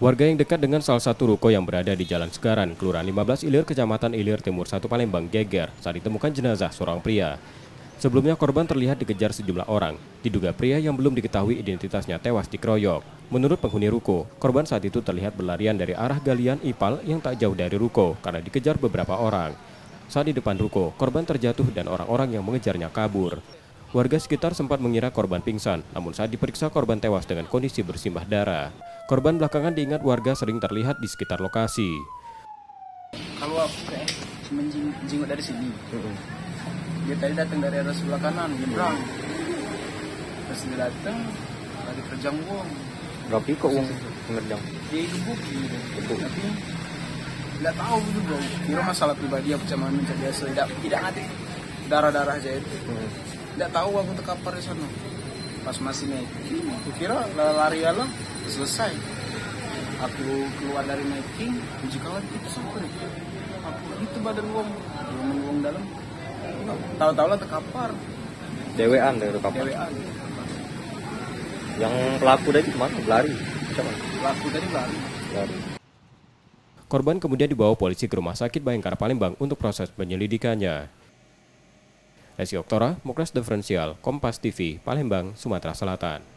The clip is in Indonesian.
Warga yang dekat dengan salah satu ruko yang berada di Jalan Segaran, Kelurahan 15 Ilir, Kecamatan Ilir Timur 1 Palembang, geger saat ditemukan jenazah seorang pria. Sebelumnya korban terlihat dikejar sejumlah orang. Diduga pria yang belum diketahui identitasnya tewas dikeroyok. Menurut penghuni ruko, korban saat itu terlihat berlarian dari arah galian ipal yang tak jauh dari ruko karena dikejar beberapa orang. Saat di depan ruko, korban terjatuh dan orang-orang yang mengejarnya kabur. Warga sekitar sempat mengira korban pingsan, namun saat diperiksa korban tewas dengan kondisi bersimbah darah. Korban belakangan diingat warga sering terlihat di sekitar lokasi. Kalau aku menjenguk dari sini, dia tadi datang dari arah sebelah kanan, nyebrang. Pas dia datang, tadi kerjang uang. Berapa kok uang pengerjang? Dia gebuk gitu. Tapi tidak tahu juga. Kira masalah pribadi apa cuman mencari biasa. Tidak ngerti darah-darah aja itu. Tidak tahu aku terkapar di sana. Pas masih naik, aku kira lari alam selesai. Aku keluar dari naiking, puji kawan itu sampai. Aku itu badan uang dalam. Tahu-tahu lah terkapar. Dewean dari kapal. Dewean. Yang pelaku dari kemana? Lari. Pelaku dari lari. Korban kemudian dibawa polisi ke Rumah Sakit Bayangkara Palembang untuk proses penyelidikannya. Resi Oktora, Muklas Diferensial, Kompas TV, Palembang, Sumatera Selatan.